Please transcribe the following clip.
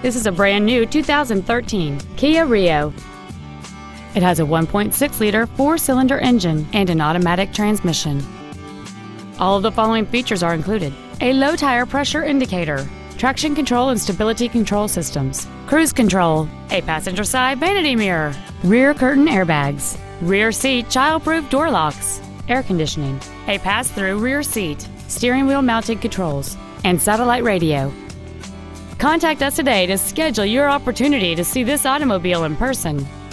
This is a brand new 2013 Kia Rio. It has a 1.6-liter four-cylinder engine and an automatic transmission. All of the following features are included: a low tire pressure indicator, traction control and stability control systems, cruise control, a passenger side vanity mirror, rear curtain airbags, rear seat child-proof door locks, air conditioning, a pass-through rear seat, steering wheel mounted controls, and satellite radio. Contact us today to schedule your opportunity to see this automobile in person.